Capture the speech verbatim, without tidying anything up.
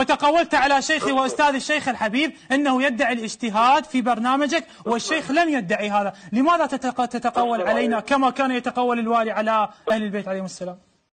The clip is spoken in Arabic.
وتقولت على شيخي وأستاذ الشيخ الحبيب أنه يدعي الاجتهاد في برنامجك، والشيخ لم يدعي هذا. لماذا تتقول علينا كما كان يتقول الوالي على أهل البيت عليهم السلام؟